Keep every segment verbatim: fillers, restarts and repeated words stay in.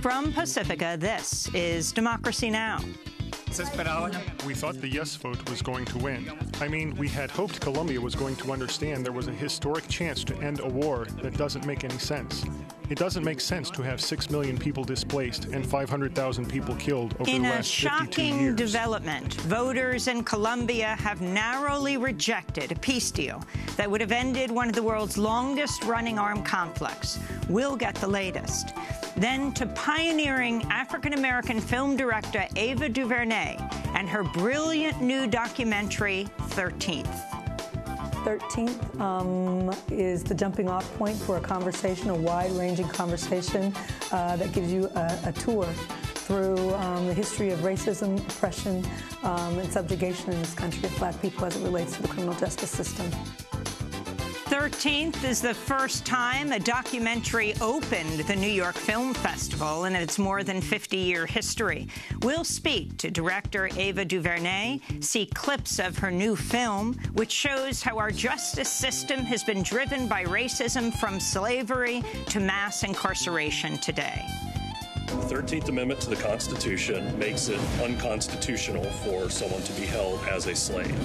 From Pacifica, this is Democracy Now! We thought the yes vote was going to win. I mean, we had hoped Colombia was going to understand there was a historic chance to end a war that doesn't make any sense. It doesn't make sense to have six million people displaced and five hundred thousand people killed over the last fifty-two years. In a shocking development, voters in Colombia have narrowly rejected a peace deal that would have ended one of the world's longest-running armed conflicts. We'll get the latest. Then to pioneering African-American film director Ava DuVernay and her brilliant new documentary, thirteenth. thirteenth um, is the jumping-off point for a conversation, a wide-ranging conversation uh, that gives you a, a tour through um, the history of racism, oppression, um, and subjugation in this country of black people as it relates to the criminal justice system. thirteenth is the first time a documentary opened the New York Film Festival in its more than fifty-year history. We'll speak to director Ava DuVernay, see clips of her new film, which shows how our justice system has been driven by racism from slavery to mass incarceration today. The thirteenth Amendment to the Constitution makes it unconstitutional for someone to be held as a slave.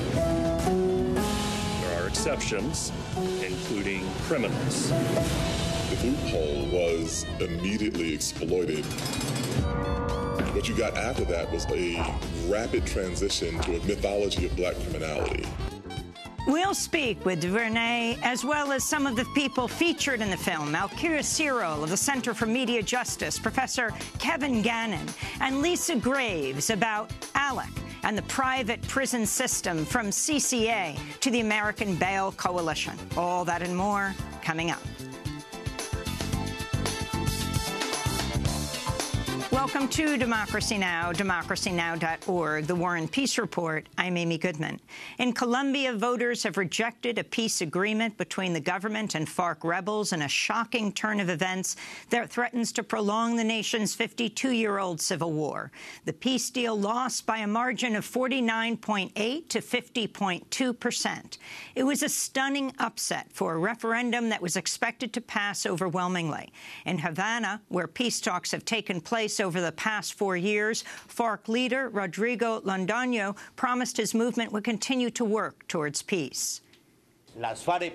Exceptions, including criminals. The loophole was immediately exploited. What you got after that was a rapid transition to a mythology of black criminality. We'll speak with DuVernay, as well as some of the people featured in the film, Alkira Cyril of the Center for Media Justice, Professor Kevin Gannon, and Lisa Graves about ALEC and the private prison system from C C A to the American Bail Coalition. All that and more coming up. Welcome to Democracy Now!, democracy now dot org, the War and Peace Report. I'm Amy Goodman. In Colombia, voters have rejected a peace agreement between the government and FARC rebels in a shocking turn of events that threatens to prolong the nation's fifty-two-year-old civil war. The peace deal lost by a margin of forty-nine point eight to fifty point two percent. It was a stunning upset for a referendum that was expected to pass overwhelmingly. In Havana, where peace talks have taken place over the past four years, FARC leader Rodrigo Londoño promised his movement would continue to work towards peace. The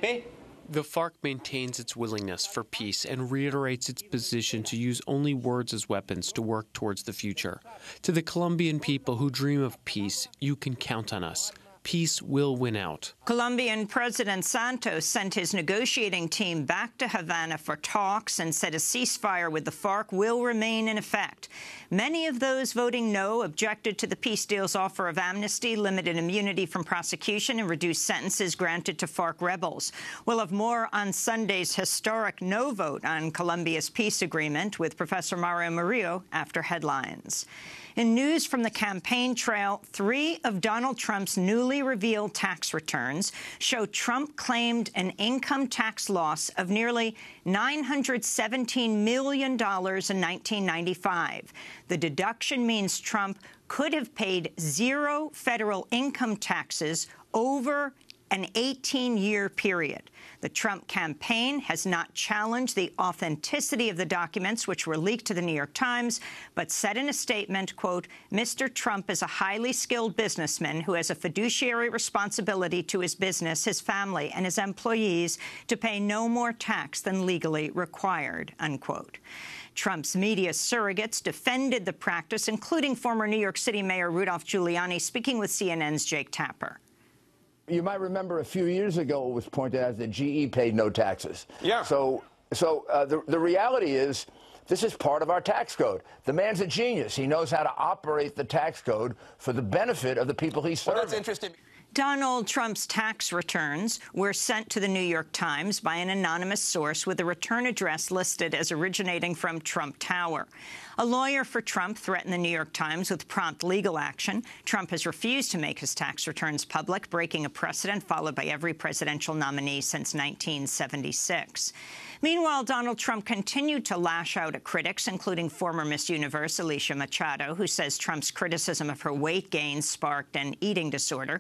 FARC maintains its willingness for peace and reiterates its position to use only words as weapons to work towards the future. To the Colombian people who dream of peace, you can count on us. Peace will win out. Colombian President Santos sent his negotiating team back to Havana for talks and said a ceasefire with the FARC will remain in effect. Many of those voting no objected to the peace deal's offer of amnesty, limited immunity from prosecution, and reduced sentences granted to FARC rebels. We'll have more on Sunday's historic no vote on Colombia's peace agreement with Professor Mario Murillo after headlines. In news from the campaign trail, three of Donald Trump's newly revealed tax returns show Trump claimed an income tax loss of nearly nine hundred seventeen million dollars in nineteen ninety-five. The deduction means Trump could have paid zero federal income taxes over an eighteen-year period. The Trump campaign has not challenged the authenticity of the documents, which were leaked to the New York Times, but said in a statement, quote, Mister Trump is a highly skilled businessman who has a fiduciary responsibility to his business, his family, and his employees to pay no more tax than legally required, unquote. Trump's media surrogates defended the practice, including former New York City Mayor Rudolph Giuliani, speaking with C N N's Jake Tapper. You might remember a few years ago it was pointed out that G E paid no taxes. Yeah. So, so uh, the, the reality is this is part of our tax code. The man's a genius. He knows how to operate the tax code for the benefit of the people he's serving. Well, that's interesting. Donald Trump's tax returns were sent to the New York Times by an anonymous source with a return address listed as originating from Trump Tower. A lawyer for Trump threatened the New York Times with prompt legal action. Trump has refused to make his tax returns public, breaking a precedent followed by every presidential nominee since nineteen seventy-six. Meanwhile, Donald Trump continued to lash out at critics, including former Miss Universe Alicia Machado, who says Trump's criticism of her weight gain sparked an eating disorder. In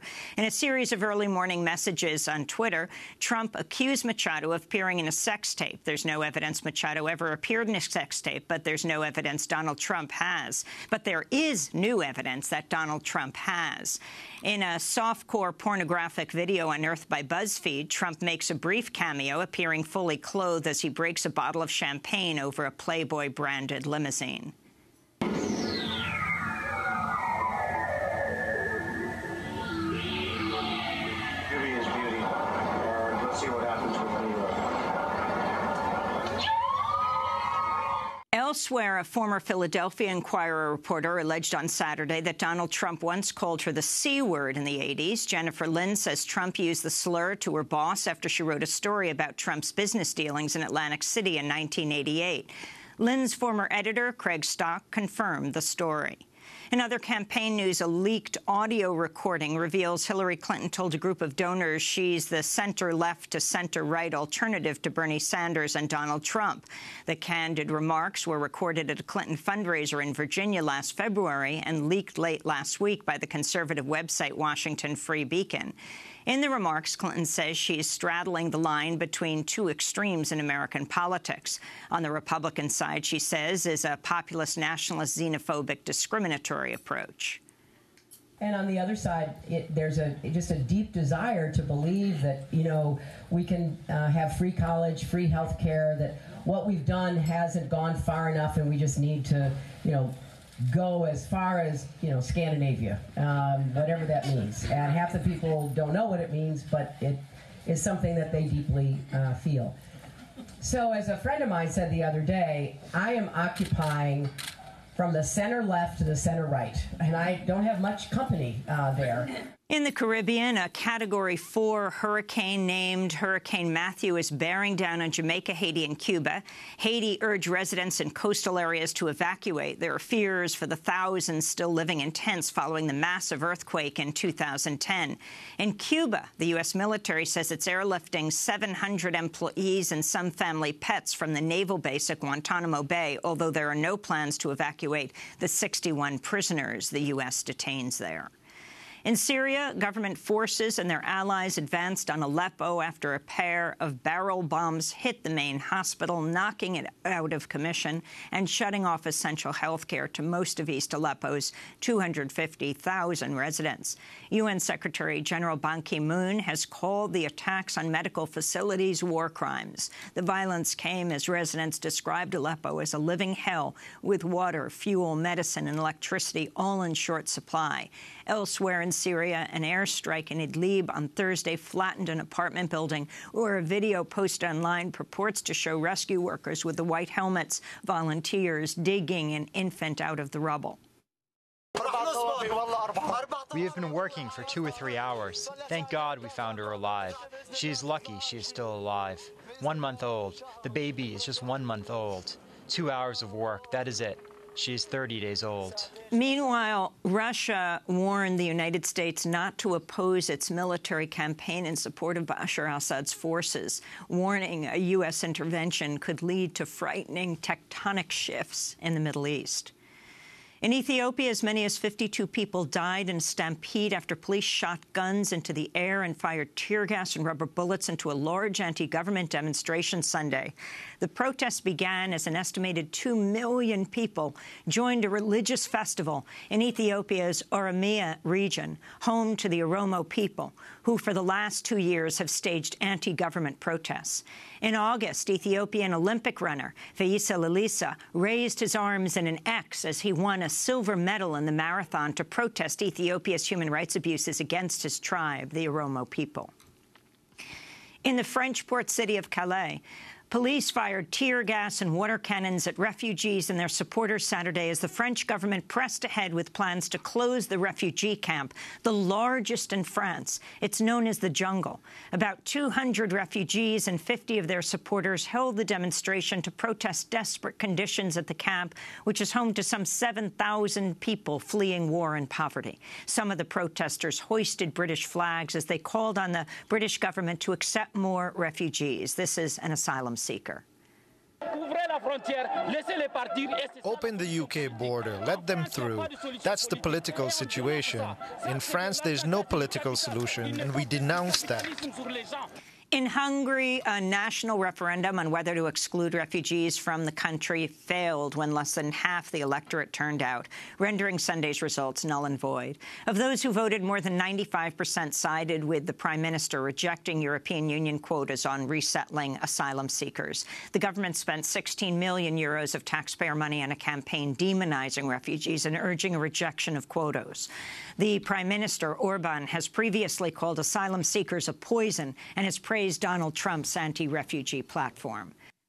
In a series of early morning messages on Twitter, Trump accused Machado of appearing in a sex tape. There's no evidence Machado ever appeared in a sex tape, but there's no evidence Donald Trump has. But there is new evidence that Donald Trump has. In a softcore pornographic video unearthed by BuzzFeed, Trump makes a brief cameo, appearing fully clothed as he breaks a bottle of champagne over a Playboy-branded limousine. Elsewhere, a former Philadelphia Inquirer reporter alleged on Saturday that Donald Trump once called her the C word in the eighties. Jennifer Lynn says Trump used the slur to her boss after she wrote a story about Trump's business dealings in Atlantic City in nineteen eighty-eight. Lynn's former editor, Craig Stock, confirmed the story. In other campaign news, a leaked audio recording reveals Hillary Clinton told a group of donors she's the center-left to center-right alternative to Bernie Sanders and Donald Trump. The candid remarks were recorded at a Clinton fundraiser in Virginia last February and leaked late last week by the conservative website Washington Free Beacon. In the remarks, Clinton says she's straddling the line between two extremes in American politics. On the Republican side, she says, is a populist, nationalist, xenophobic, discriminatory approach. And on the other side, it, there's a just a deep desire to believe that, you know, we can uh, have free college, free health care, that what we've done hasn't gone far enough and we just need to, you know, go as far as, you know, Scandinavia, um, whatever that means. And half the people don't know what it means, but it is something that they deeply uh, feel. So as a friend of mine said the other day, I am occupying from the center left to the center right, and I don't have much company uh, there. In the Caribbean, a Category four hurricane named Hurricane Matthew is bearing down on Jamaica, Haiti, and Cuba. Haiti urged residents in coastal areas to evacuate. There are fears for the thousands still living in tents following the massive earthquake in two thousand ten. In Cuba, the U S military says it's airlifting seven hundred employees and some family pets from the naval base at Guantanamo Bay, although there are no plans to evacuate the sixty-one prisoners the U S detains there. In Syria, government forces and their allies advanced on Aleppo after a pair of barrel bombs hit the main hospital, knocking it out of commission and shutting off essential health care to most of East Aleppo's two hundred fifty thousand residents. U N Secretary General Ban Ki-moon has called the attacks on medical facilities war crimes. The violence came as residents described Aleppo as a living hell, with water, fuel, medicine, and electricity all in short supply. Elsewhere in Syria, an airstrike in Idlib on Thursday flattened an apartment building where a video posted online purports to show rescue workers with the white helmets, volunteers digging an infant out of the rubble. We have been working for two or three hours. Thank God we found her alive. She is lucky she is still alive. One month old. The baby is just one month old. Two hours of work, that is it. She is thirty days old. Meanwhile, Russia warned the United States not to oppose its military campaign in support of Bashar al-Assad's forces, warning a U S intervention could lead to frightening tectonic shifts in the Middle East. In Ethiopia, as many as fifty-two people died in a stampede after police shot guns into the air and fired tear gas and rubber bullets into a large anti-government demonstration Sunday. The protests began as an estimated two million people joined a religious festival in Ethiopia's Oromia region, home to the Oromo people, who for the last two years have staged anti-government protests. In August, Ethiopian Olympic runner Feyisa Lilisa raised his arms in an X as he won a silver medal in the marathon to protest Ethiopia's human rights abuses against his tribe, the Oromo people. In the French port city of Calais, police fired tear gas and water cannons at refugees and their supporters Saturday as the French government pressed ahead with plans to close the refugee camp, the largest in France. It's known as the Jungle. About two hundred refugees and fifty of their supporters held the demonstration to protest desperate conditions at the camp, which is home to some seven thousand people fleeing war and poverty. Some of the protesters hoisted British flags as they called on the British government to accept more refugees. This is an asylum seeker. Open the U K border, let them through. That's the political situation. In France, there's no political solution, and we denounce that. In Hungary, a national referendum on whether to exclude refugees from the country failed when less than half the electorate turned out, rendering Sunday's results null and void. Of those who voted, more than ninety-five percent sided with the Prime Minister, rejecting European Union quotas on resettling asylum seekers. The government spent sixteen million euros of taxpayer money on a campaign demonizing refugees and urging a rejection of quotas. The Prime Minister, Orban, has previously called asylum seekers a poison and has praised Donald Trump's anti-refugee platform.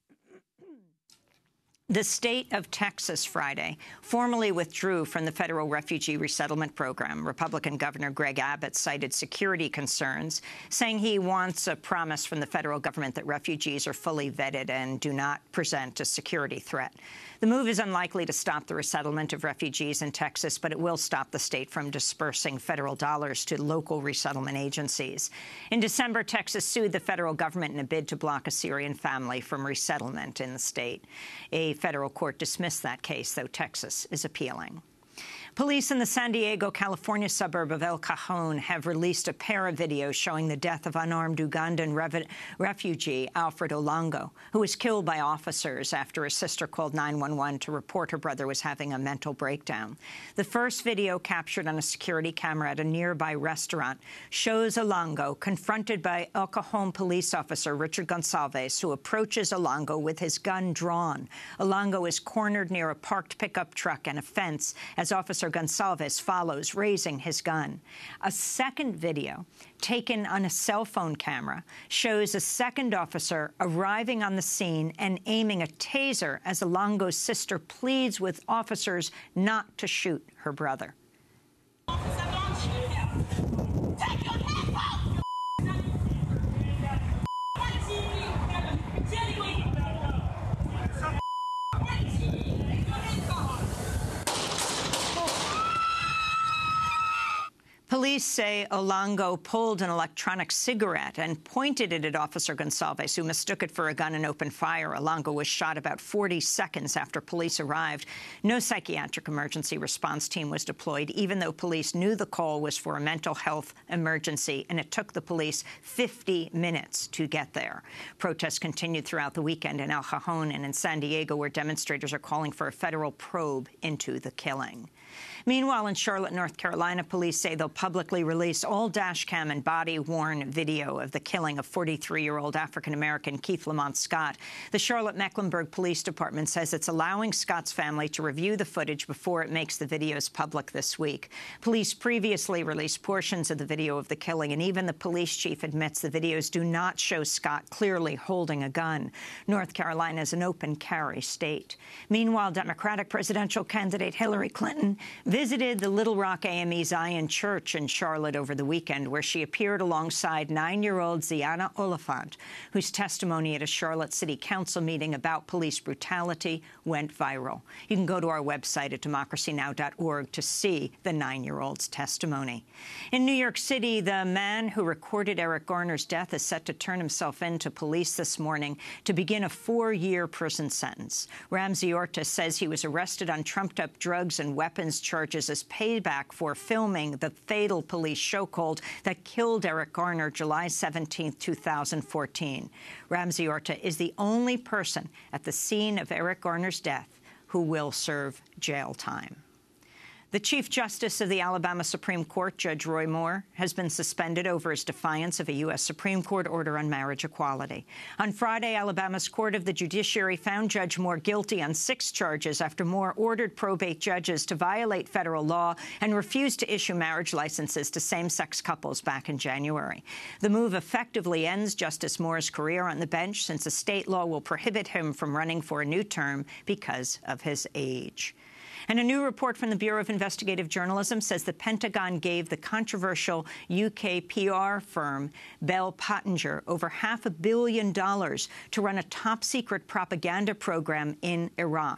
The state of Texas Friday formally withdrew from the federal refugee resettlement program. Republican Governor Greg Abbott cited security concerns, saying he wants a promise from the federal government that refugees are fully vetted and do not present a security threat. The move is unlikely to stop the resettlement of refugees in Texas, but it will stop the state from dispersing federal dollars to local resettlement agencies. In December, Texas sued the federal government in a bid to block a Syrian family from resettlement in the state. A federal court dismissed that case, though Texas is appealing. Police in the San Diego, California suburb of El Cajon have released a pair of videos showing the death of unarmed Ugandan rev refugee Alfred Olongo, who was killed by officers after his sister called nine one one to report her brother was having a mental breakdown. The first video, captured on a security camera at a nearby restaurant, shows Olongo confronted by El Cajon police officer Richard Gonsalves, who approaches Olongo with his gun drawn. Olongo is cornered near a parked pickup truck and a fence as Officer Gonsalves follows, raising his gun. A second video, taken on a cell phone camera, shows a second officer arriving on the scene and aiming a taser as Olongo's sister pleads with officers not to shoot her brother. Officer, don't shoot him! Take your hands off! Police say Olongo pulled an electronic cigarette and pointed it at Officer Gonsalves, who mistook it for a gun and opened fire. Olongo was shot about forty seconds after police arrived. No psychiatric emergency response team was deployed, even though police knew the call was for a mental health emergency, and it took the police fifty minutes to get there. Protests continued throughout the weekend in El Cajon and in San Diego, where demonstrators are calling for a federal probe into the killing. Meanwhile, in Charlotte, North Carolina, police say they'll publicly release all dash cam and body-worn video of the killing of forty-three-year-old African-American Keith Lamont Scott. The Charlotte-Mecklenburg Police Department says it's allowing Scott's family to review the footage before it makes the videos public this week. Police previously released portions of the video of the killing, and even the police chief admits the videos do not show Scott clearly holding a gun. North Carolina is an open carry state. Meanwhile, Democratic presidential candidate Hillary Clinton visited the Little Rock A M E Zion Church in Charlotte over the weekend, where she appeared alongside nine-year-old Ziana Oliphant, whose testimony at a Charlotte City Council meeting about police brutality went viral. You can go to our website at democracy now dot org to see the nine-year-old's testimony. In New York City, the man who recorded Eric Garner's death is set to turn himself in to police this morning to begin a four-year prison sentence. Ramsey Orta says he was arrested on trumped-up drugs and weapons charges as payback for filming the fatal police show called that killed Eric Garner July seventeenth, two thousand fourteen. Ramsey Orta is the only person at the scene of Eric Garner's death who will serve jail time. The Chief Justice of the Alabama Supreme Court, Judge Roy Moore, has been suspended over his defiance of a U S Supreme Court order on marriage equality. On Friday, Alabama's Court of the Judiciary found Judge Moore guilty on six charges after Moore ordered probate judges to violate federal law and refuse to issue marriage licenses to same-sex couples back in January. The move effectively ends Justice Moore's career on the bench, since a state law will prohibit him from running for a new term because of his age. And a new report from the Bureau of Investigative Journalism says the Pentagon gave the controversial U K P R firm Bell Pottinger over half a billion dollars to run a top-secret propaganda program in Iraq.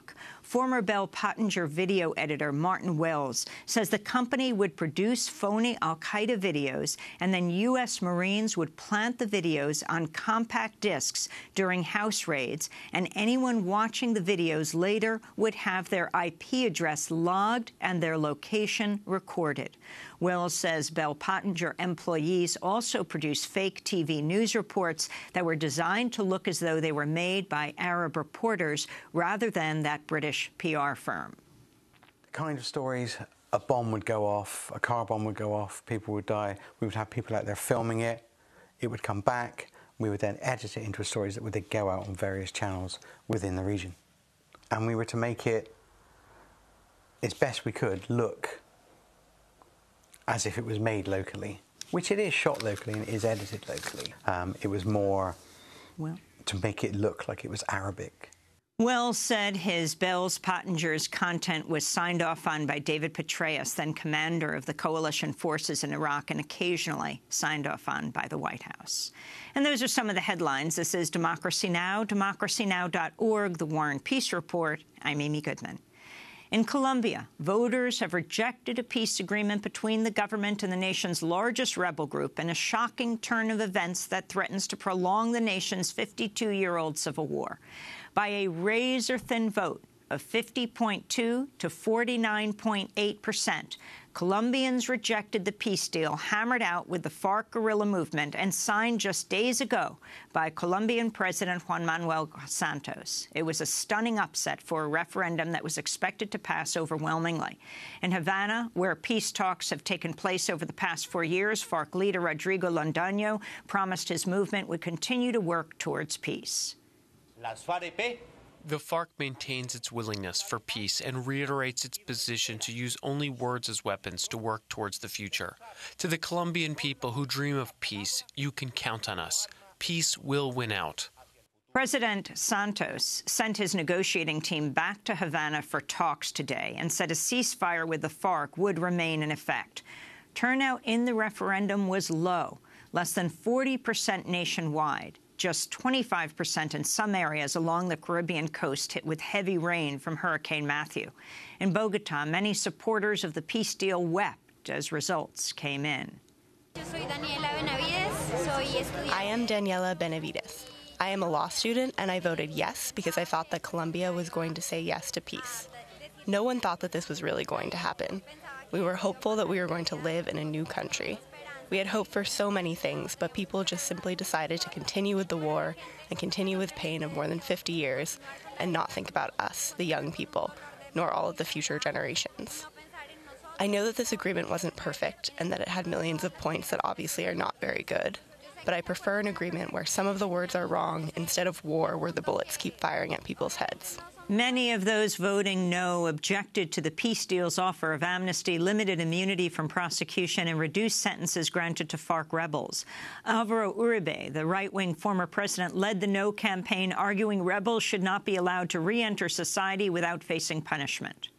Former Bell Pottinger video editor Martin Wells says the company would produce phony al-Qaeda videos, and then U S Marines would plant the videos on compact discs during house raids, and anyone watching the videos later would have their I P address logged and their location recorded. Wells says Bell Pottinger employees also produced fake T V news reports that were designed to look as though they were made by Arab reporters rather than that British P R firm. The kind of stories, a bomb would go off, a car bomb would go off, people would die. We would have people out there filming it. It would come back. We would then edit it into stories that would then go out on various channels within the region. And we were to make it, as best we could, look as if it was made locally, which it is shot locally and it is edited locally. Um, it was more well, to make it look like it was Arabic. Wells said his Bell's Pottinger's content was signed off on by David Petraeus, then commander of the coalition forces in Iraq, and occasionally signed off on by the White House. And those are some of the headlines. This is Democracy Now!, democracy now dot org, The War and Peace Report. I'm Amy Goodman. In Colombia, voters have rejected a peace agreement between the government and the nation's largest rebel group in a shocking turn of events that threatens to prolong the nation's fifty-two-year-old civil war. By a razor-thin vote of fifty point two to forty-nine point eight percent, Colombians rejected the peace deal hammered out with the FARC guerrilla movement and signed just days ago by Colombian President Juan Manuel Santos. It was a stunning upset for a referendum that was expected to pass overwhelmingly. In Havana, where peace talks have taken place over the past four years, FARC leader Rodrigo Londoño promised his movement would continue to work towards peace. The FARC maintains its willingness for peace and reiterates its position to use only words as weapons to work towards the future. To the Colombian people who dream of peace, you can count on us. Peace will win out. President Santos sent his negotiating team back to Havana for talks today and said a ceasefire with the FARC would remain in effect. Turnout in the referendum was low, less than forty percent nationwide. Just twenty-five percent in some areas along the Caribbean coast hit with heavy rain from Hurricane Matthew. In Bogotá, many supporters of the peace deal wept as results came in. I am Daniela Benavides. I am a law student, and I voted yes because I thought that Colombia was going to say yes to peace. No one thought that this was really going to happen. We were hopeful that we were going to live in a new country. We had hoped for so many things, but people just simply decided to continue with the war and continue with pain of more than fifty years and not think about us, the young people, nor all of the future generations. I know that this agreement wasn't perfect and that it had millions of points that obviously are not very good, but I prefer an agreement where some of the words are wrong instead of war where the bullets keep firing at people's heads. Many of those voting no objected to the peace deal's offer of amnesty, limited immunity from prosecution, and reduced sentences granted to FARC rebels. Alvaro Uribe, the right-wing former president, led the no campaign, arguing rebels should not be allowed to re-enter society without facing punishment.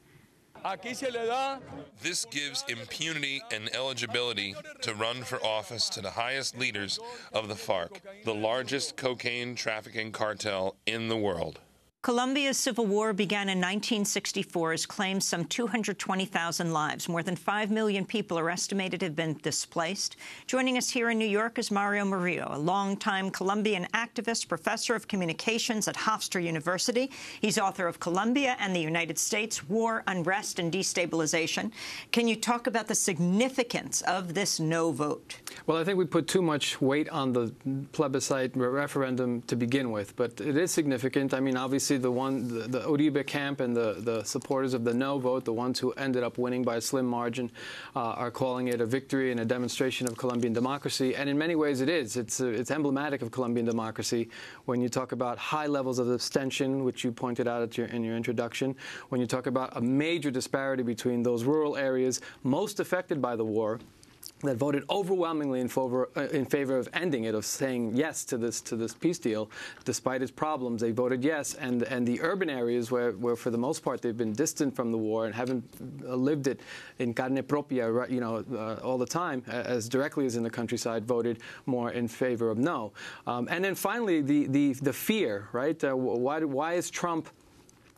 This gives impunity and eligibility to run for office to the highest leaders of the FARC, the largest cocaine trafficking cartel in the world. Colombia's civil war began in nineteen sixty-four, has claimed some two hundred twenty thousand lives. More than five million people are estimated to have been displaced. Joining us here in New York is Mario Murillo, a longtime Colombian activist, professor of communications at Hofstra University. He's author of Colombia and the United States, War, Unrest, and Destabilization. Can you talk about the significance of this no vote? Well, I think we put too much weight on the plebiscite referendum to begin with, but it is significant. I mean, obviously, the one, the, the Uribe camp and the, the supporters of the no vote, the ones who ended up winning by a slim margin, uh, are calling it a victory and a demonstration of Colombian democracy. And in many ways it is. It's, uh, it's emblematic of Colombian democracy when you talk about high levels of abstention, which you pointed out at your, in your introduction, when you talk about a major disparity between those rural areas most affected by the war, that voted overwhelmingly in favor, uh, in favor of ending it, of saying yes to this to this peace deal, despite its problems. They voted yes, and and the urban areas where, where for the most part they've been distant from the war and haven't uh, lived it in carne propia, you know, uh, all the time, as directly as in the countryside, voted more in favor of no. Um, and then finally, the the the fear, right? Uh, why why is Trump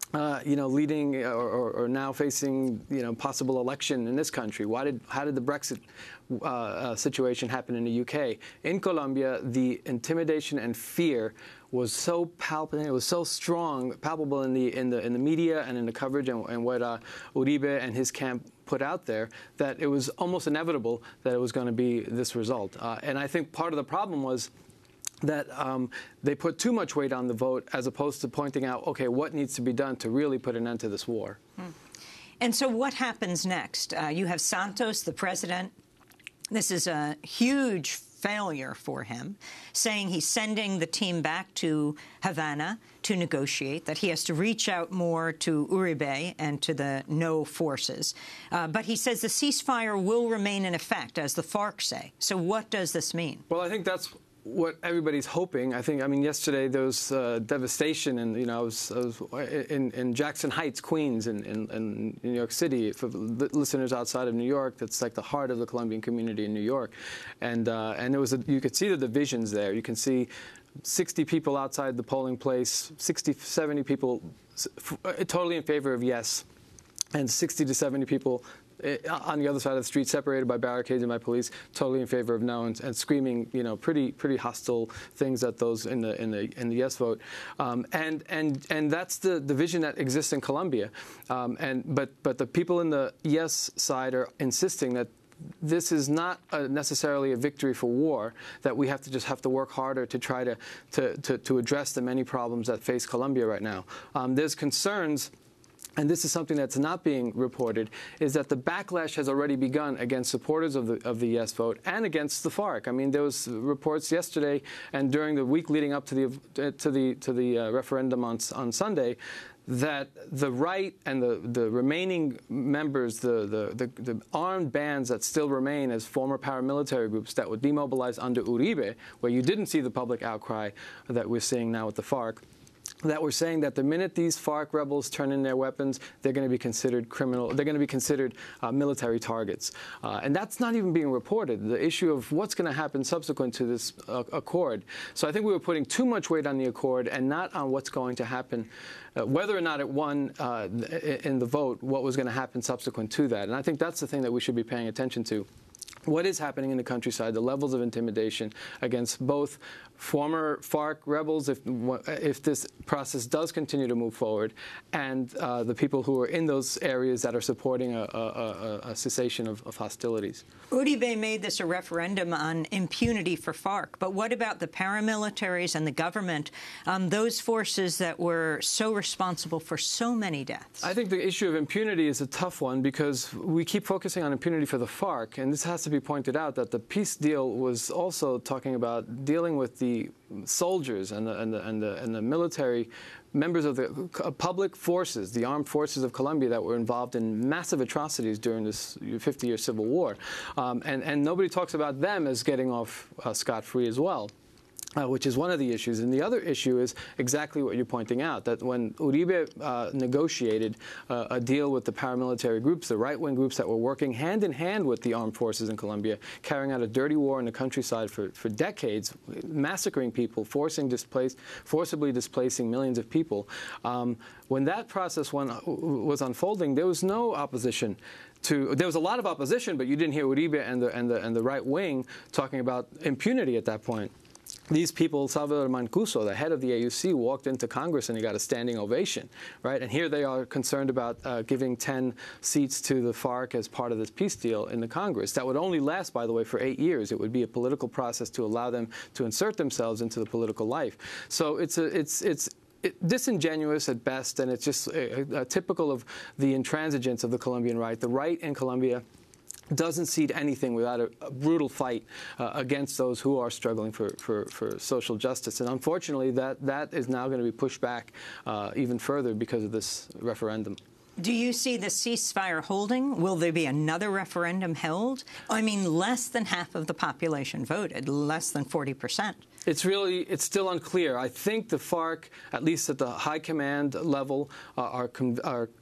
Uh, you know, leading or, or, or now facing, you know, possible election in this country? Why did, how did the Brexit uh, uh, situation happen in the U K? In Colombia, the intimidation and fear was so palpable, it was so strong, palpable in the in the in the media and in the coverage and, and what uh, Uribe and his camp put out there, that it was almost inevitable that it was going to be this result. Uh, and I think part of the problem was that um, they put too much weight on the vote as opposed to pointing out, okay, what needs to be done to really put an end to this war. Hmm. And so what happens next? Uh, you have Santos, the president. This is a huge failure for him, saying he's sending the team back to Havana to negotiate, that he has to reach out more to Uribe and to the no forces. Uh, but he says the ceasefire will remain in effect, as the FARC say. So what does this mean? Well, I think that's what everybody's hoping. I think, I mean, yesterday there was uh, devastation, and, you know, I was, I was in, in Jackson Heights, Queens, in, in, in New York City. For listeners outside of New York, that's like the heart of the Colombian community in New York. And, uh, and it was a, you could see the divisions there. You can see sixty people outside the polling place, sixty, seventy people totally in favor of yes, and sixty to seventy people on the other side of the street, separated by barricades and by police, totally in favor of no, and, and screaming, you know, pretty pretty hostile things at those in the in the in the yes vote, um, and and and that's the division that exists in Colombia, um, and but but the people in the yes side are insisting that this is not a necessarily a victory for war, that we have to just have to work harder to try to to to, to address the many problems that face Colombia right now. Um, there's concerns. And this is something that's not being reported, is that the backlash has already begun against supporters of the of the yes vote and against the FARC. I mean, there was reports yesterday and during the week leading up to the to the to the uh, referendum on on Sunday, that the right and the, the remaining members, the, the, the, the armed bands that still remain as former paramilitary groups that were demobilized under Uribe, where you didn't see the public outcry that we're seeing now with the FARC, that we're saying that the minute these FARC rebels turn in their weapons, they're going to be considered criminal, they're going to be considered uh, military targets. Uh, and that's not even being reported, the issue of what's going to happen subsequent to this uh, accord. So I think we were putting too much weight on the accord and not on what's going to happen, uh, whether or not it won uh, in the vote, what was going to happen subsequent to that. And I think that's the thing that we should be paying attention to. What is happening in the countryside, the levels of intimidation against both former FARC rebels, if, if this process does continue to move forward, and uh, the people who are in those areas that are supporting a, a, a, a cessation of, of hostilities. Uribe made this a referendum on impunity for FARC, but what about the paramilitaries and the government, um, those forces that were so responsible for so many deaths? I think the issue of impunity is a tough one because we keep focusing on impunity for the FARC, and this has to be pointed out that the peace deal was also talking about dealing with the soldiers and the, and the, and the, and the military members of the public forces, the armed forces of Colombia that were involved in massive atrocities during this fifty-year civil war. Um, and, and nobody talks about them as getting off uh, scot-free as well. Uh, which is one of the issues. And the other issue is exactly what you're pointing out, that when Uribe uh, negotiated uh, a deal with the paramilitary groups, the right-wing groups that were working hand-in-hand with the armed forces in Colombia, carrying out a dirty war in the countryside for, for decades, massacring people, forcing displaced, forcibly displacing millions of people, um, when that process went, was unfolding, there was no opposition to, there was a lot of opposition, but you didn't hear Uribe and the, and the, and the right wing talking about impunity at that point. These people, Salvador Mancuso, the head of the A U C, walked into Congress and he got a standing ovation, right? And here they are concerned about uh, giving ten seats to the FARC as part of this peace deal in the Congress. That would only last, by the way, for eight years. It would be a political process to allow them to insert themselves into the political life. So it's a, it's it's. It, disingenuous at best, and it's just uh, uh, typical of the intransigence of the Colombian right. The right in Colombia doesn't cede anything without a, a brutal fight uh, against those who are struggling for, for, for social justice. And unfortunately, that, that is now going to be pushed back uh, even further because of this referendum. Do you see the ceasefire holding? Will there be another referendum held? I mean, less than half of the population voted, less than forty percent. It's really, it's still unclear. I think the FARC, at least at the high command level, uh, are, are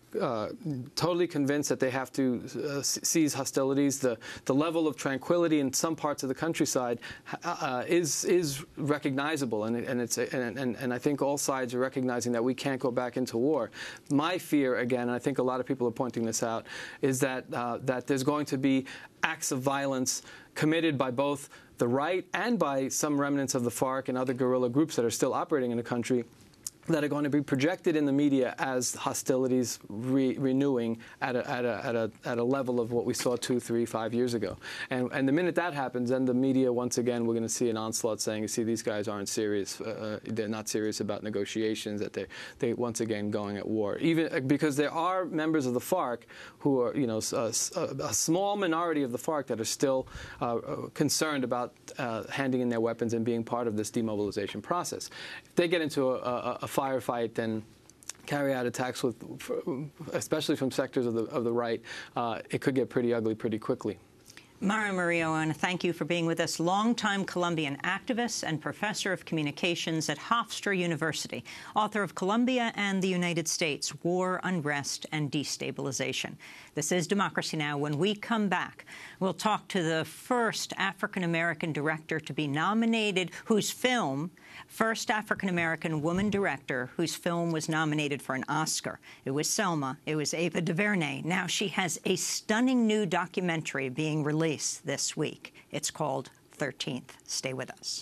uh, totally convinced that they have to uh, cease hostilities. The the level of tranquility in some parts of the countryside uh, is is recognizable, and and it's and, and and I think all sides are recognizing that we can't go back into war. My fear, again, and I think a lot of people are pointing this out, is that uh, that there's going to be acts of violence committed by both the right and by some remnants of the FARC and other guerrilla groups that are still operating in the country, that are going to be projected in the media as hostilities re renewing at a, at, a, at, a, at a level of what we saw two, three, five years ago. And, and the minute that happens, then the media, once again, we're going to see an onslaught saying, you see, these guys aren't serious. Uh, they're not serious about negotiations, that they're, they once again going at war. Even because there are members of the FARC who are, you know, a, a small minority of the FARC that are still uh, concerned about uh, handing in their weapons and being part of this demobilization process. If they get into a, a, a firefight and carry out attacks with, especially from sectors of the of the right, uh, it could get pretty ugly pretty quickly. Mario Murillo, I want to thank you for being with us. Longtime Colombian activist and professor of communications at Hofstra University, author of Colombia and the United States, War, Unrest, and Destabilization. This is Democracy Now! When we come back, we'll talk to the first African-American director to be nominated, whose film, first African-American woman director whose film was nominated for an Oscar. It was Selma. It was Ava DuVernay. Now she has a stunning new documentary being released this week. It's called thirteenth. Stay with us.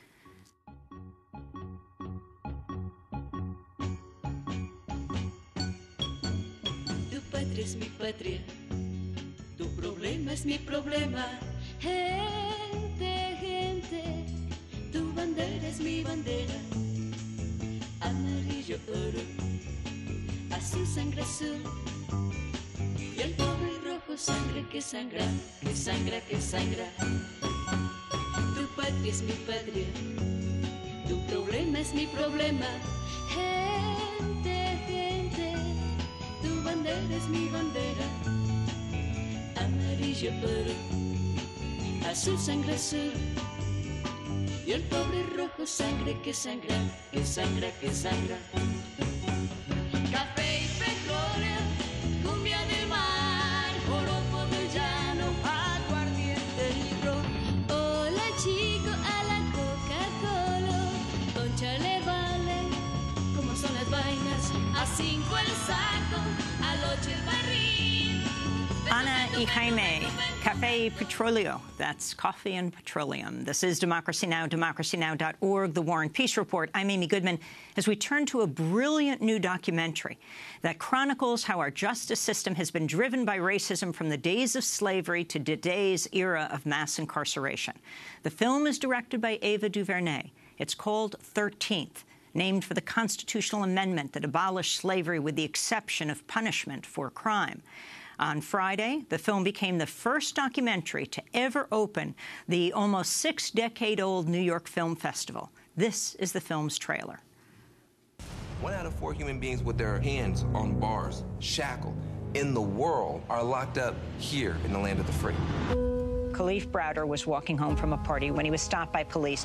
Tu patria es mi patria, tu problema es mi problema. Gente, gente, tu bandera es mi bandera. Amarillo oro, azul sangre azul. Y el pobre rojo sangre que sangra, que sangra, que sangra. Tu patria es mi patria, tu problema es mi problema. Gente, gente, tu bandera es mi bandera. Amarillo oro, azul sangre azul. Y el pobre rojo sangre que sangra, que sangra, que sangra. Café y petróleo, cumbia del mar, joropo del llano, aguardiente y ron. Hola chico a la Coca-Cola, concha le vale, como son las vainas. A cinco el saco, al ocho el barril. Ana y Jaime, Café y Petróleo. That's coffee and petroleum. This is Democracy Now!, democracy now dot org, The War and Peace Report. I'm Amy Goodman. As we turn to a brilliant new documentary that chronicles how our justice system has been driven by racism from the days of slavery to today's era of mass incarceration. The film is directed by Ava DuVernay. It's called thirteenth, named for the constitutional amendment that abolished slavery with the exception of punishment for crime. On Friday, the film became the first documentary to ever open the almost six-decade-old New York Film Festival. This is the film's trailer. One out of four human beings with their hands on bars, shackled, in the world are locked up here in the land of the free. Khalif Browder was walking home from a party when he was stopped by police.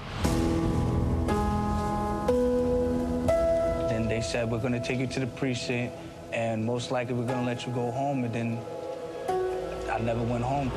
Then they said, we're going to take you to the precinct, and most likely we're going to let you go home, and then I never went home.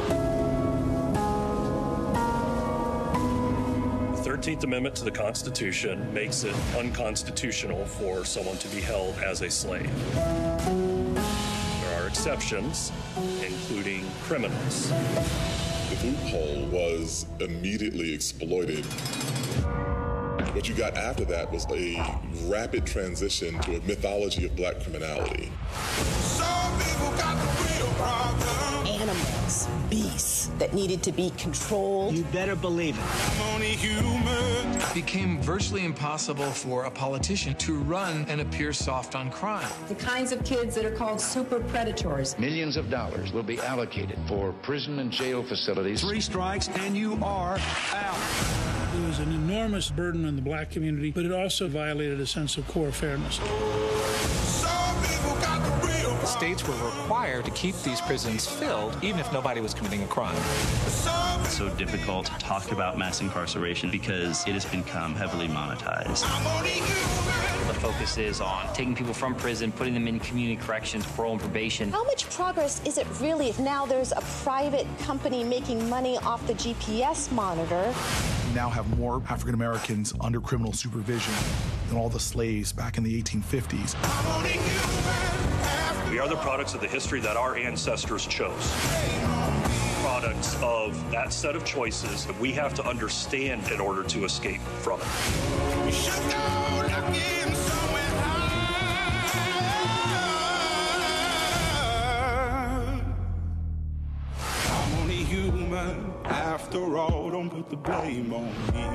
The thirteenth Amendment to the Constitution makes it unconstitutional for someone to be held as a slave. There are exceptions, including criminals. The loophole was immediately exploited. What you got after that was a rapid transition to a mythology of black criminality. Some people got the real problem. Animals, beasts that needed to be controlled. You better believe it. I'm only human. It became virtually impossible for a politician to run and appear soft on crime. The kinds of kids that are called super predators. Millions of dollars will be allocated for prison and jail facilities. Three strikes and you are out. It was an enormous burden on the black community, but it also violated a sense of core fairness. Some people got the real problem. states were required to keep these prisons filled, even if nobody was committing a crime. It's so difficult to talk about mass incarceration because it has become heavily monetized. The focus is on taking people from prison, putting them in community corrections, parole and probation. How much progress is it really if now there's a private company making money off the G P S monitor? We now have more African Americans under criminal supervision than all the slaves back in the eighteen fifties. We are the products of the history that our ancestors chose. Products of that set of choices that we have to understand in order to escape from it. After all, don't put the blame on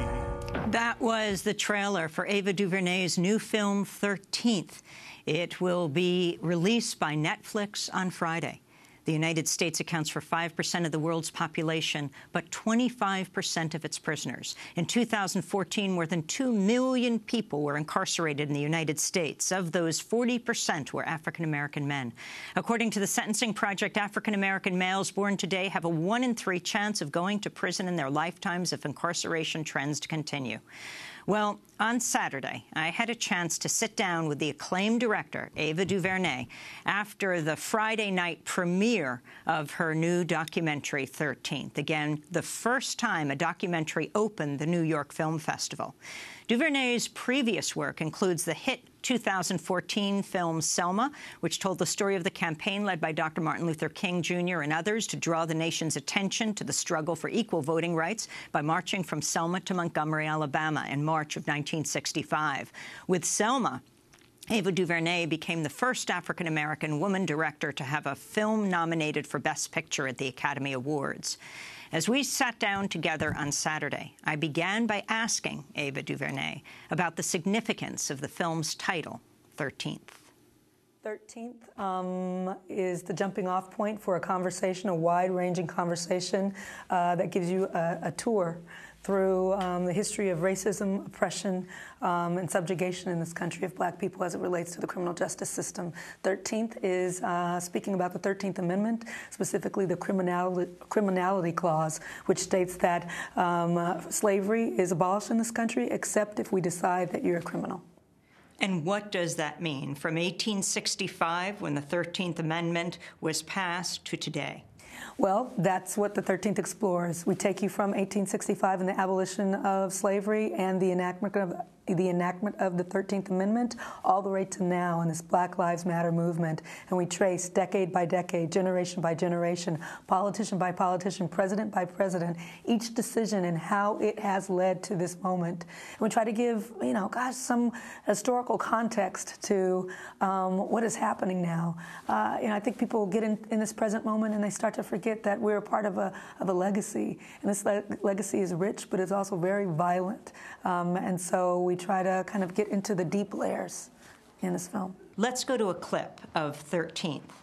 me. That was the trailer for Ava DuVernay's new film, thirteenth. It will be released by Netflix on Friday. The United States accounts for five percent of the world's population, but twenty-five percent of its prisoners. In two thousand fourteen, more than two million people were incarcerated in the United States. Of those, forty percent were African-American men. According to the Sentencing Project, African-American males born today have a one in three chance of going to prison in their lifetimes if incarceration trends continue. Well, on Saturday, I had a chance to sit down with the acclaimed director, Ava DuVernay, after the Friday night premiere of her new documentary, thirteenth. Again, the first time a documentary opened the New York Film Festival. DuVernay's previous work includes the hit two thousand fourteen film Selma, which told the story of the campaign led by Doctor Martin Luther King, Junior and others to draw the nation's attention to the struggle for equal voting rights by marching from Selma to Montgomery, Alabama in March of nineteen sixty-five. With Selma, Ava DuVernay became the first African-American woman director to have a film nominated for Best Picture at the Academy Awards. As we sat down together on Saturday, I began by asking Ava DuVernay about the significance of the film's title, thirteenth. thirteenth um, is the jumping-off point for a conversation, a wide-ranging conversation uh, that gives you a, a tour through um, the history of racism, oppression, um, and subjugation in this country of black people as it relates to the criminal justice system. thirteenth is uh, speaking about the thirteenth Amendment, specifically the criminality, criminality clause, which states that um, uh, slavery is abolished in this country except if we decide that you're a criminal. And what does that mean from eighteen sixty-five, when the thirteenth Amendment was passed, to today? Well, that's what the thirteenth explores. We take you from eighteen sixty-five and the abolition of slavery and the enactment of the enactment of the thirteenth Amendment all the way to now in this Black Lives Matter movement. And we trace decade by decade, generation by generation, politician by politician, president by president, each decision and how it has led to this moment. And we try to give, you know, gosh, some historical context to um, what is happening now. Uh, you know, I think people get in, in this present moment and they start to forget that we're a part of a, of a legacy. And this le legacy is rich, but it's also very violent. Um, and so we We try to kind of get into the deep layers in this film. Let's go to a clip of thirteenth.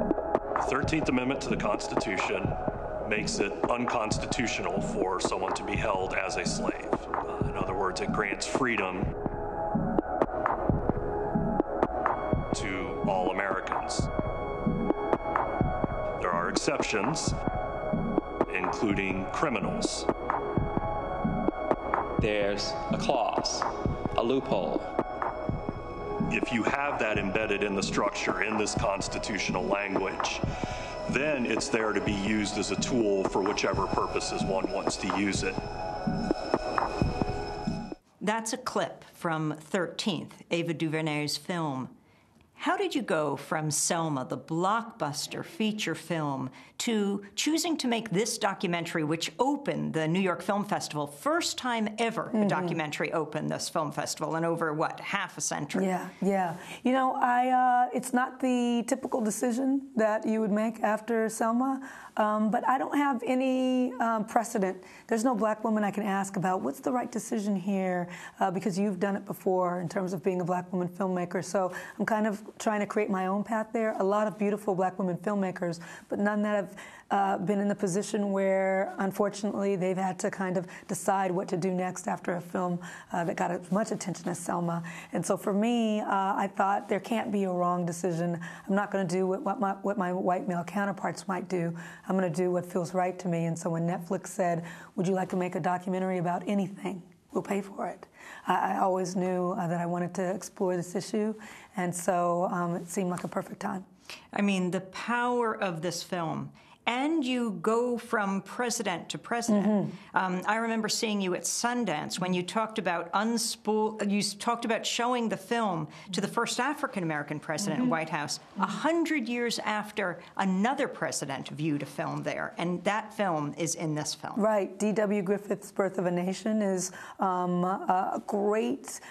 The thirteenth Amendment to the Constitution makes it unconstitutional for someone to be held as a slave. Uh, in other words, it grants freedom to all Americans. There are exceptions, including criminals. There's a clause, a loophole. If you have that embedded in the structure, in this constitutional language, then it's there to be used as a tool for whichever purposes one wants to use it. That's a clip from thirteenth, Ava DuVernay's film. How did you go from Selma, the blockbuster feature film, to choosing to make this documentary, which opened the New York Film Festival, first time ever mm-hmm. a documentary opened this film festival in over, what, half a century? Yeah, yeah. You know, I uh, it's not the typical decision that you would make after Selma, um, but I don't have any um, precedent. There's no black woman I can ask about what's the right decision here, uh, because you've done it before in terms of being a black woman filmmaker. So I'm kind of trying to create my own path there. A lot of beautiful black women filmmakers, but none that have uh, been in the position where, unfortunately, they've had to kind of decide what to do next after a film uh, that got as much attention as Selma. And so for me, uh, I thought there can't be a wrong decision. I'm not going to do what, what, my, what my white male counterparts might do. I'm going to do what feels right to me. And so when Netflix said, would you like to make a documentary about anything? We'll pay for it. I, I always knew uh, that I wanted to explore this issue, and so um, it seemed like a perfect time. I mean, the power of this film. And you go from president to president. Mm-hmm. um, I remember seeing you at Sundance when you talked about unspool. You talked about showing the film to the first African American president mm-hmm. in White House a hundred years after another president viewed a film there, and that film is in this film. Right. D W Griffith's Birth of a Nation is um, a great.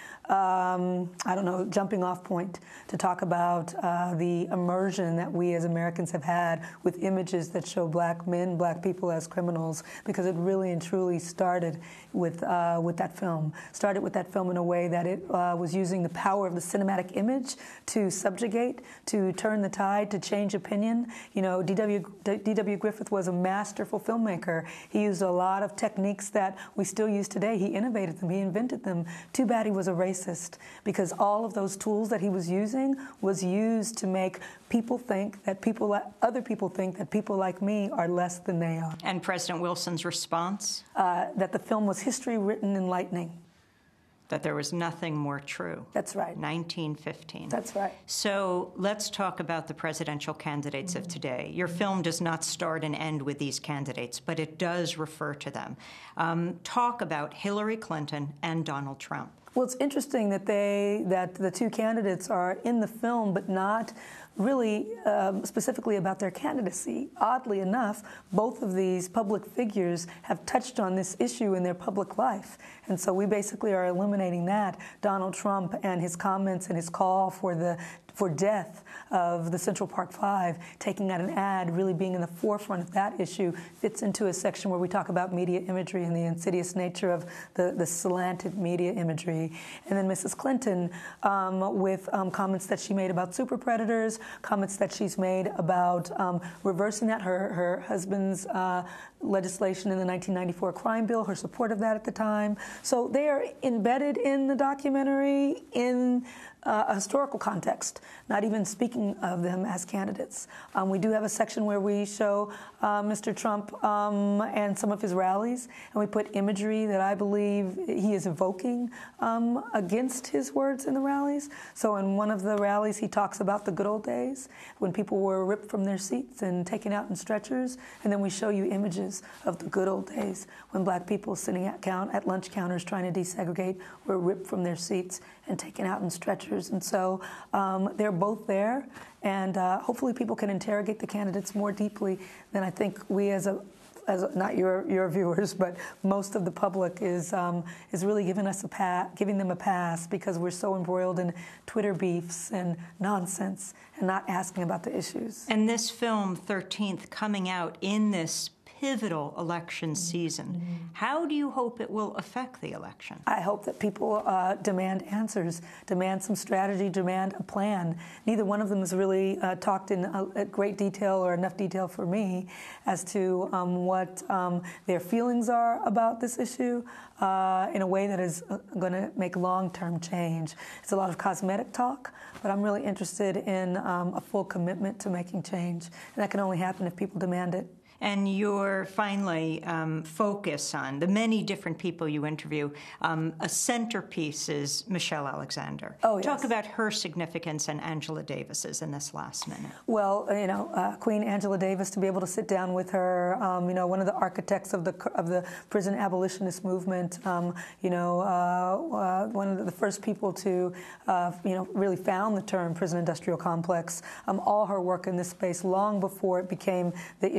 Um, I don't know, jumping off point to talk about uh, the immersion that we as Americans have had with images that show black men, black people as criminals, because it really and truly started with uh, with that film. Started with that film in a way that it uh, was using the power of the cinematic image to subjugate, to turn the tide, to change opinion. You know, D W D W Griffith was a masterful filmmaker. He used a lot of techniques that we still use today. He innovated them. He invented them. Too bad he was a racist, because all of those tools that he was using was used to make people think that people, like, other people think that people like me are less than they are. And President Wilson's response? Uh, that the film was history written in lightning. That there was nothing more true. That's right. nineteen fifteen. That's right. So let's talk about the presidential candidates mm-hmm. of today. Your film does not start and end with these candidates, but it does refer to them. Um, talk about Hillary Clinton and Donald Trump. Well, it's interesting that they that the two candidates are in the film, but not really um, specifically about their candidacy. Oddly enough, both of these public figures have touched on this issue in their public life. And so we basically are eliminating that. Donald Trump and his comments and his call for the for death of the Central Park Five, taking out an ad, really being in the forefront of that issue, fits into a section where we talk about media imagery and the insidious nature of the, the slanted media imagery. And then Missus Clinton, um, with um, comments that she made about super predators, comments that she's made about um, reversing that, her, her husband's uh, legislation in the nineteen ninety-four crime bill, her support of that at the time. So they are embedded in the documentary in Uh, a historical context, not even speaking of them as candidates. Um, we do have a section where we show uh, Mister Trump um, and some of his rallies, and we put imagery that I believe he is evoking um, against his words in the rallies. So in one of the rallies, he talks about the good old days when people were ripped from their seats and taken out in stretchers, and then we show you images of the good old days when black people sitting at, count, at lunch counters trying to desegregate were ripped from their seats and taken out in stretchers. And so um, they're both there, and uh, hopefully people can interrogate the candidates more deeply than I think we as a, as a, not your your viewers, but most of the public is um, is really giving us a pass, giving them a pass, because we're so embroiled in Twitter beefs and nonsense and not asking about the issues. And this film, thirteenth, coming out in this pivotal election season. Mm-hmm. How do you hope it will affect the election? I hope that people uh, demand answers, demand some strategy, demand a plan. Neither one of them has really uh, talked in a, a great detail or enough detail for me as to um, what um, their feelings are about this issue uh, in a way that is uh, going to make long-term change. It's a lot of cosmetic talk, but I'm really interested in um, a full commitment to making change. And that can only happen if people demand it. And your, finally, um, focus on the many different people you interview. Um, a centerpiece is Michelle Alexander. Oh, yes. Talk about her significance and Angela Davis's in this last minute. Well, you know, uh, Queen Angela Davis, to be able to sit down with her, um, you know, one of the architects of the of the prison abolitionist movement, um, you know, uh, uh, one of the first people to, uh, you know, really found the term prison industrial complex. Um, all her work in this space long before it became the issue of the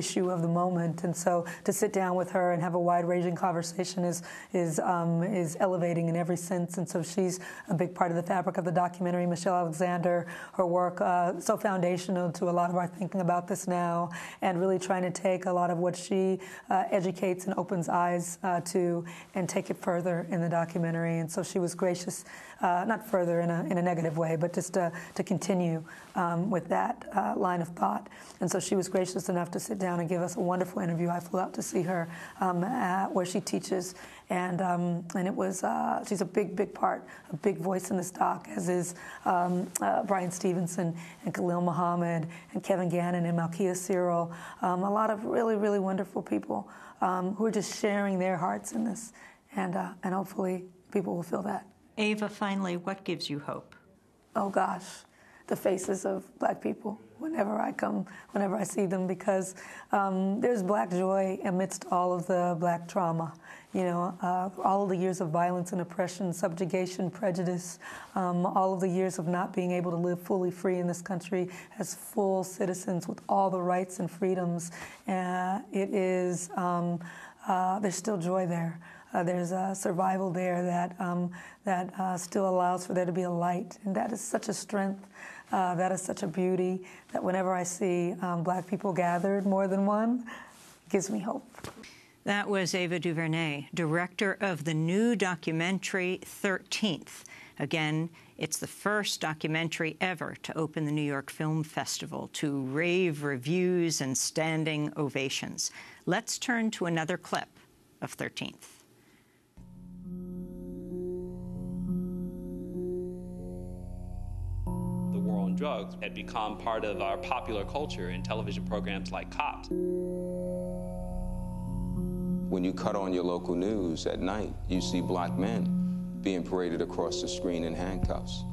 moment. And so to sit down with her and have a wide-ranging conversation is is um, is elevating in every sense. And so she's a big part of the fabric of the documentary. Michelle Alexander, her work uh, so foundational to a lot of our thinking about this now, and really trying to take a lot of what she uh, educates and opens eyes uh, to and take it further in the documentary. And so she was gracious, uh, not further in a, in a negative way, but just uh, to continue um, with that uh, line of thought. And so she was gracious enough to sit down and give us a wonderful interview. I flew out to see her um, at, where she teaches, and um, and it was uh, she's a big, big part, a big voice in this doc, as is um, uh, Brian Stevenson and Khalil Muhammad and Kevin Gannon and Malkia Cyril, um, a lot of really, really wonderful people um, who are just sharing their hearts in this, and uh, and hopefully people will feel that. Ava, finally, what gives you hope? Oh gosh, the faces of Black people whenever I come, whenever I see them, because um, there's Black joy amidst all of the Black trauma. You know, uh, all of the years of violence and oppression, subjugation, prejudice, um, all of the years of not being able to live fully free in this country as full citizens with all the rights and freedoms. Uh, it is, um, uh, there's still joy there. Uh, there's a survival there that um, that uh, still allows for there to be a light, and that is such a strength. Uh, that is such a beauty that whenever I see um, Black people gathered, more than one, it gives me hope. That was Ava DuVernay, director of the new documentary thirteenth. Again, it's the first documentary ever to open the New York Film Festival to rave reviews and standing ovations. Let's turn to another clip of thirteenth. The war on drugs had become part of our popular culture in television programs like Cops. When you cut on your local news at night, you see Black men being paraded across the screen in handcuffs.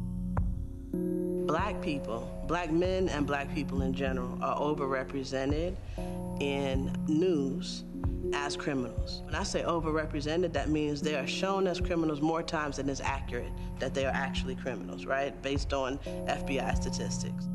Black people, Black men and Black people in general, are overrepresented in news as criminals. When I say overrepresented, that means they are shown as criminals more times than is accurate that they are actually criminals, right? Based on F B I statistics.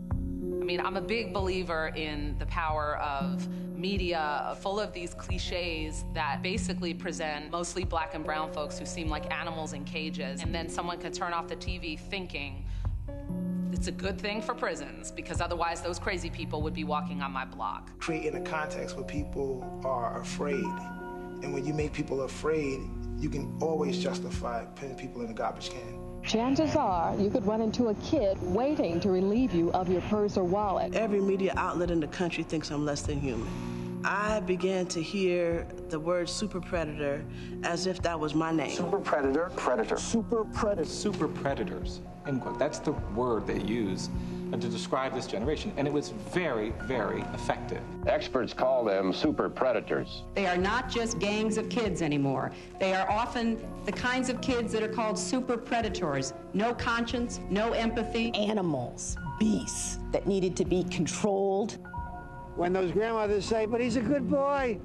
I mean, I'm a big believer in the power of media full of these cliches that basically present mostly Black and brown folks who seem like animals in cages. And then someone could turn off the T V thinking it's a good thing for prisons because otherwise those crazy people would be walking on my block. Creating a context where people are afraid. And when you make people afraid, you can always justify putting people in a garbage can. Chances are you could run into a kid waiting to relieve you of your purse or wallet. Every media outlet in the country thinks I'm less than human. I began to hear the word super predator as if that was my name. Super predator, predator. Super predator. Super predators, end quote. That's the word they use to describe this generation, and it was very, very effective. Experts call them super predators. They are not just gangs of kids anymore. They are often the kinds of kids that are called super predators. No conscience, no empathy. Animals, beasts that needed to be controlled. When those grandmothers say, but he's a good boy,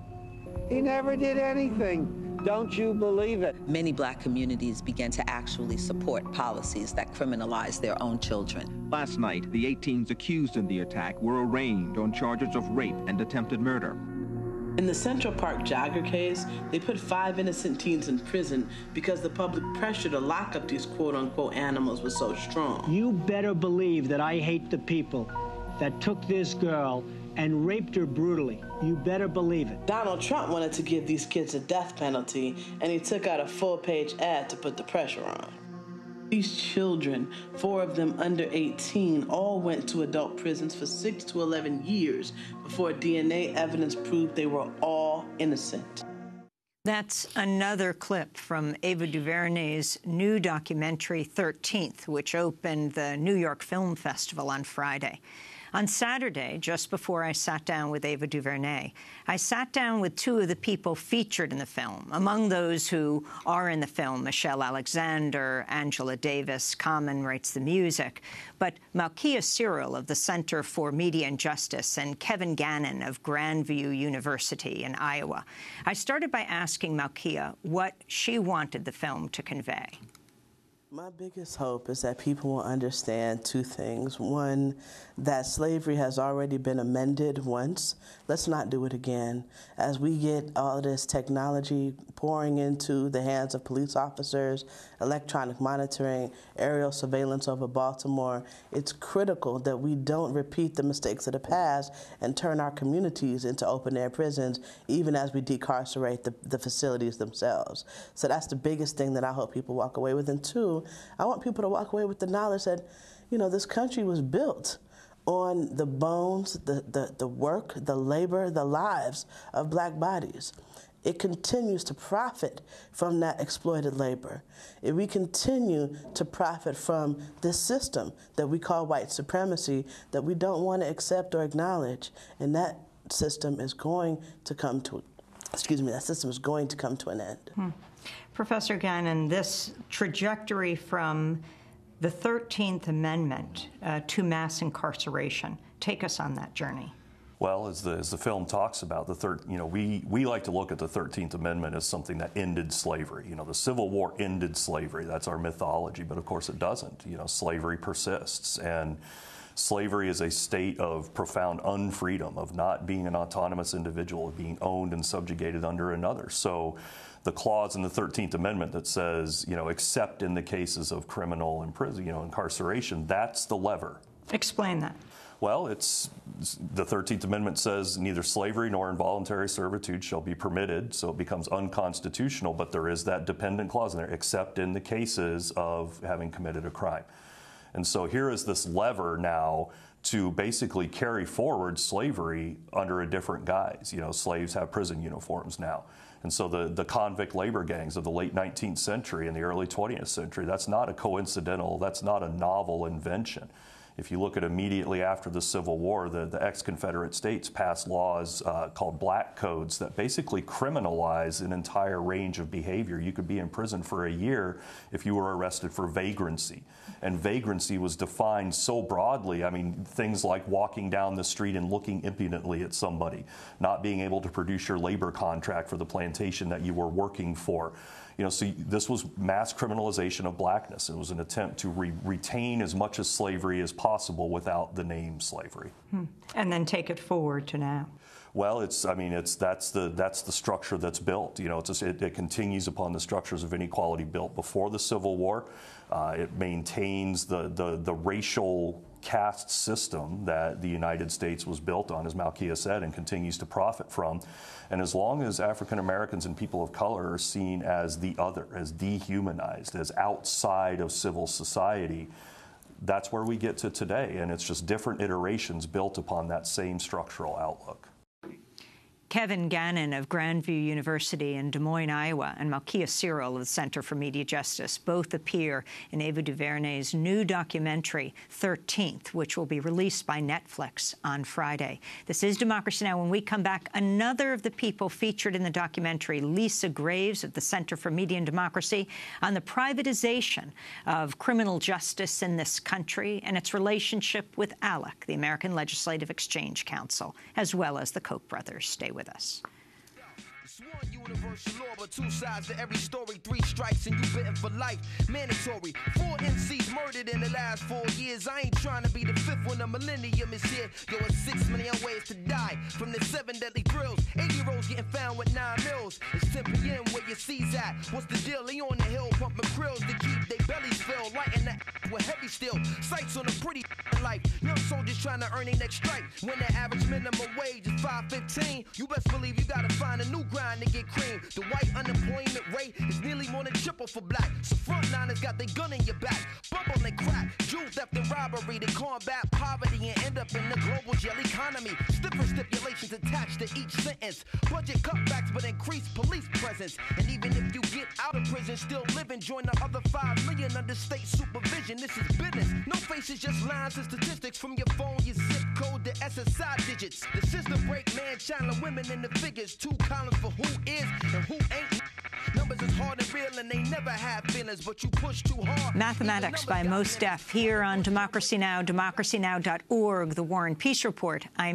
he never did anything. Don't you believe it? Many Black communities began to actually support policies that criminalize their own children. Last night, the eight teens accused in the attack were arraigned on charges of rape and attempted murder. In the Central Park jogger case, they put five innocent teens in prison because the public pressure to lock up these quote-unquote animals was so strong. You better believe that I hate the people that took this girl and raped her brutally. You better believe it. Donald Trump wanted to give these kids a death penalty, and he took out a full-page ad to put the pressure on. These children, four of them under eighteen, all went to adult prisons for six to eleven years before D N A evidence proved they were all innocent. That's another clip from Ava DuVernay's new documentary thirteenth, which opened the New York Film Festival on Friday. On Saturday, just before I sat down with Ava DuVernay, I sat down with two of the people featured in the film. Among those who are in the film, Michelle Alexander, Angela Davis, Common writes the music, but Malkia Cyril of the Center for Media and Justice and Kevin Gannon of Grandview University in Iowa. I started by asking Malkia what she wanted the film to convey. My biggest hope is that people will understand two things. One, that slavery has already been amended once. Let's not do it again. As we get all this technology pouring into the hands of police officers, electronic monitoring, aerial surveillance over Baltimore, it's critical that we don't repeat the mistakes of the past and turn our communities into open-air prisons, even as we decarcerate the, the facilities themselves. So that's the biggest thing that I hope people walk away with. And two, I want people to walk away with the knowledge that, you know, this country was built on the bones, the, the, the work, the labor, the lives of black bodies. It continues to profit from that exploited labor. If we continue to profit from this system that we call white supremacy, that we don't want to accept or acknowledge, and that system is going to come to, excuse me, that system is going to come to an end. Hmm. Professor Gannon, this trajectory from the thirteenth Amendment uh, to mass incarceration, take us on that journey. Well, as the, as the film talks about, the third, you know, we, we like to look at the thirteenth Amendment as something that ended slavery. You know, the Civil War ended slavery. That's our mythology, but of course it doesn't. You know, slavery persists, and slavery is a state of profound unfreedom, of not being an autonomous individual, of being owned and subjugated under another. So the clause in the thirteenth Amendment that says, you know, except in the cases of criminal and prison, you know, incarceration, that's the lever. Explain that. Well, it's the thirteenth Amendment says neither slavery nor involuntary servitude shall be permitted, so it becomes unconstitutional, but there is that dependent clause in there, except in the cases of having committed a crime. And so here is this lever now to basically carry forward slavery under a different guise. You know, slaves have prison uniforms now. And so the, the convict labor gangs of the late nineteenth century and the early twentieth century, that's not a coincidental, that's not a novel invention. If you look at immediately after the Civil War, the, the ex-Confederate states passed laws uh, called black codes that basically criminalize an entire range of behavior. You could be in prison for a year if you were arrested for vagrancy. And vagrancy was defined so broadly, I mean, things like walking down the street and looking impudently at somebody, not being able to produce your labor contract for the plantation that you were working for. You know, so this was mass criminalization of blackness. It was an attempt to re retain as much of slavery as possible without the name slavery. Hmm. And then take it forward to now. Well, it's, I mean, it's, that's the, that's the structure that's built. You know, it's a, it, it continues upon the structures of inequality built before the Civil War. Uh, it maintains the, the, the racial caste system that the United States was built on, as Malkia said, and continues to profit from. And as long as African Americans and people of color are seen as the other, as dehumanized, as outside of civil society, that's where we get to today. And it's just different iterations built upon that same structural outlook. Kevin Gannon of Grandview University in Des Moines, Iowa, and Malkia Cyril of the Center for Media Justice both appear in Ava DuVernay's new documentary, thirteenth, which will be released by Netflix on Friday. This is Democracy Now! When we come back, another of the people featured in the documentary, Lisa Graves of the Center for Media and Democracy, on the privatization of criminal justice in this country and its relationship with ALEC, the American Legislative Exchange Council, as well as the Koch brothers. Stay with us. One universal law, but two sides to every story. Three strikes and you bitten for life. Mandatory. Four M Cs murdered in the last four years. I ain't trying to be the fifth when the millennium is here. Yo, it's six million ways to die from the seven deadly thrills. eighty-year-olds getting found with nine mils. It's ten P M where your C's at. What's the deal? They on the hill pumping krills to keep their bellies filled. Lighting that with heavy steel. Sights on a pretty life. Young soldiers trying to earn their next strike. When the average minimum wage is five fifteen, you best believe you gotta find a new grind to get cream. The white unemployment rate is nearly more than triple for black. So frontliners got their gun in your back. Bubble and crack, jewel theft and robbery to combat poverty and end up in the global jail economy. Stiffer stipulations attached to each sentence. Budget cutbacks but increased police presence. And even if you get out of prison, still living, join the other five million under state supervision. This is business. No faces, just lines and statistics from your phone, your zip code, the S S I digits. The system break man, channeling women in the figures. Two columns for who is and who ain't. Numbers is hard and real and they never have feelings, but you push too hard. Mathematics by Mos Def here on Democracy Now!, democracy now dot org, The War and Peace Report. I'm Amy Goodman.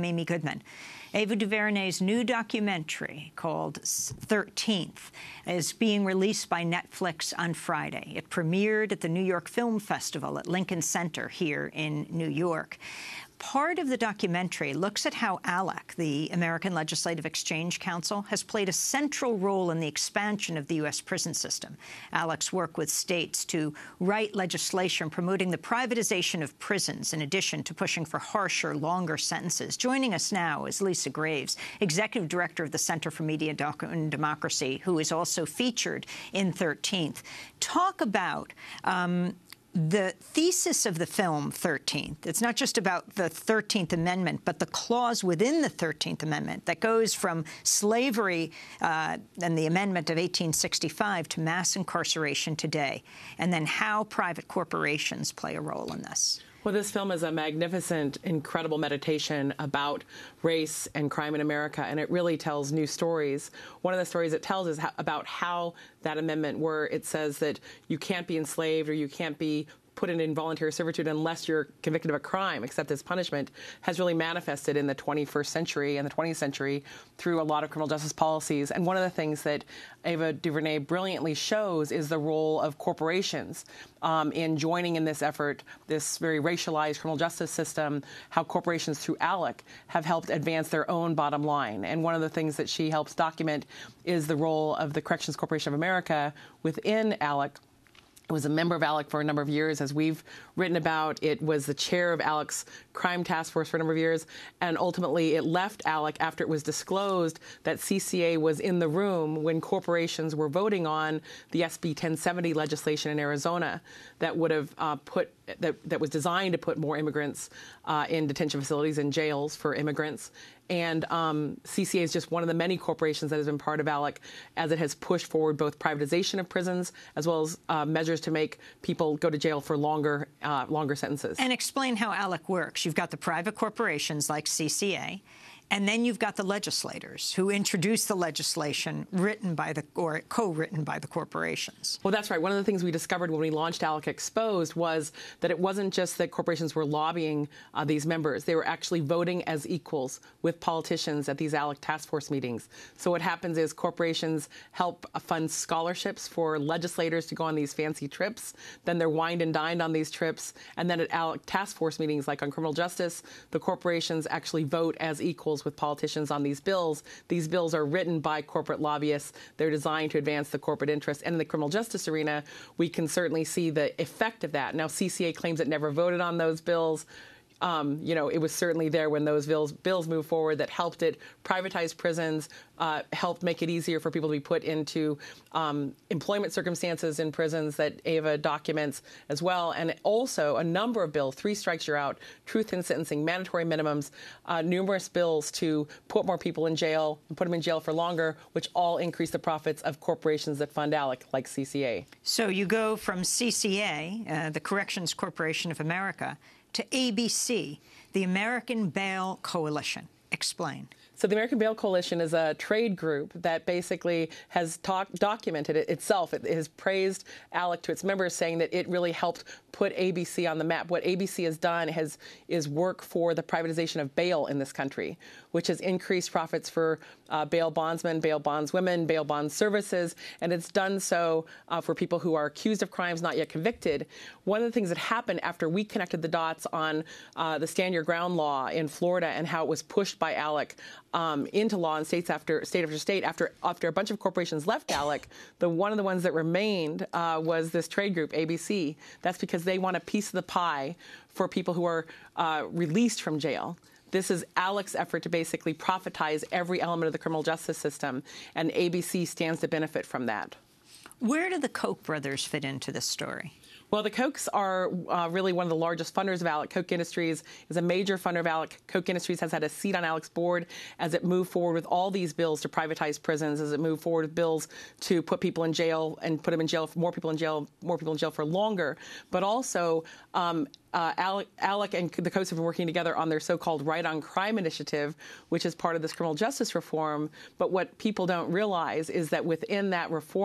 Friedman. Ava DuVernay's new documentary called thirteenth is being released by Netflix on Friday. It premiered at the New York Film Festival at Lincoln Center here in New York. Part of the documentary looks at how ALEC, the American Legislative Exchange Council, has played a central role in the expansion of the U S prison system. ALEC's work with states to write legislation promoting the privatization of prisons, in addition to pushing for harsher, longer sentences. Joining us now is Lisa Graves, Executive Director of the Center for Media and Democracy, who is also featured in thirteenth. Talk about um, the thesis of the film thirteenth. It's not just about the thirteenth Amendment, but the clause within the thirteenth Amendment that goes from slavery uh, and the amendment of eighteen sixty-five to mass incarceration today, and then how private corporations play a role in this. Well, this film is a magnificent, incredible meditation about race and crime in America, and it really tells new stories. One of the stories it tells is how, about how that amendment, where it says that you can't be enslaved or you can't be put in involuntary servitude unless you're convicted of a crime, except as punishment, has really manifested in the twenty-first century and the twentieth century through a lot of criminal justice policies. And one of the things that Ava DuVernay brilliantly shows is the role of corporations um, in joining in this effort, this very racialized criminal justice system, how corporations through ALEC have helped advance their own bottom line. And one of the things that she helps document is the role of the Corrections Corporation of America within ALEC. It was a member of ALEC for a number of years, as we've written about. It was the chair of ALEC's crime task force for a number of years, and ultimately it left ALEC after it was disclosed that C C A was in the room when corporations were voting on the S B ten seventy legislation in Arizona that would have uh, put that, that was designed to put more immigrants uh, in detention facilities and jails for immigrants. And um, C C A is just one of the many corporations that has been part of ALEC as it has pushed forward both privatization of prisons as well as uh, measures to make people go to jail for longer, uh, longer sentences. And explain how ALEC works. You've got the private corporations like C C A, and then you've got the legislators who introduce the legislation written by the or co-written by the corporations. Well, that's right. One of the things we discovered when we launched ALEC Exposed was that it wasn't just that corporations were lobbying uh, these members. They were actually voting as equals with politicians at these ALEC task force meetings. So what happens is corporations help fund scholarships for legislators to go on these fancy trips. Then they're wined and dined on these trips. And then at ALEC task force meetings, like on criminal justice, the corporations actually vote as equals with politicians on these bills. These bills are written by corporate lobbyists. They're designed to advance the corporate interest. And in the criminal justice arena, we can certainly see the effect of that. Now, C C A claims it never voted on those bills. Um, you know, it was certainly there when those bills, bills moved forward that helped it privatize prisons, uh, helped make it easier for people to be put into um, employment circumstances in prisons that Ava documents as well. And also a number of bills, three strikes you're out, truth in sentencing, mandatory minimums, uh, numerous bills to put more people in jail and put them in jail for longer, which all increase the profits of corporations that fund ALEC, like C C A. So you go from C C A, uh, the Corrections Corporation of America, to A B C, the American Bail Coalition. Explain. So the American Bail Coalition is a trade group that basically has talk, documented it itself. It, it has praised ALEC to its members, saying that it really helped put A B C on the map. What A B C has done has is work for the privatization of bail in this country, which has increased profits for uh, bail bondsmen, bail bondswomen, bail bond services, and it's done so uh, for people who are accused of crimes not yet convicted. One of the things that happened after we connected the dots on uh, the Stand Your Ground law in Florida and how it was pushed by ALEC Um, into law in states after state after state after after a bunch of corporations left ALEC, the one of the ones that remained uh, was this trade group, A B C. That's because they want a piece of the pie for people who are uh, released from jail. This is ALEC's effort to basically profitize every element of the criminal justice system, and A B C stands to benefit from that. Where do the Koch brothers fit into this story? Well, the Kochs are uh, really one of the largest funders of ALEC. Koch Industries is a major funder of ALEC. Koch Industries has had a seat on ALEC's board as it moved forward with all these bills to privatize prisons, as it moved forward with bills to put people in jail and put them in jail, more people in jail, more people in jail for longer. But also, um, uh, ALEC, ALEC and the Kochs have been working together on their so-called Right on Crime initiative, which is part of this criminal justice reform. But what people don't realize is that within that reform